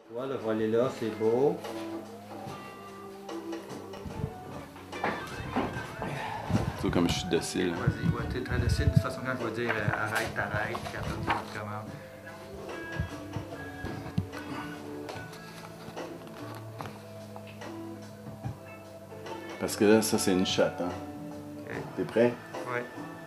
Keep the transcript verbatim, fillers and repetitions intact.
Tu vois, le volet là, c'est beau. Tu vois comme je suis docile. Vas-y, ouais, t'es très docile. De toute façon, quand je vais dire euh, arrête, t'arrêtes, puis après, tu recommences. Parce que là, ça, c'est une shot, hein. Ok. T'es prêt? Ouais.